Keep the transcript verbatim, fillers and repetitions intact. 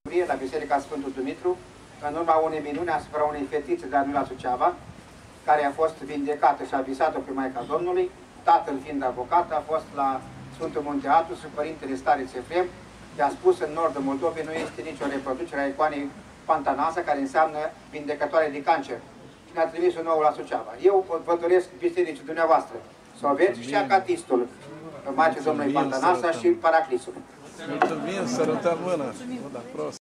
La Biserica Sfântul Dumitru, în urma unei minuni asupra unei fetițe de la Suceava, care a fost vindecată și a visat-o pe Maica Domnului, tatăl fiind avocat, a fost la Sfântul Munte Atos și Părintele Stareț Efrem i-a spus în nordul Moldovei nu este nicio reproducere a icoanei Pantanasa, care înseamnă vindecătoare de cancer. Și ne-a trimis-o nouă la Suceava. Eu vă doresc bisericii dumneavoastră să o aveți și acatistul Maicii Domnului Pantanasa și Paraclisul. Mulțumim, sărătăm mâna!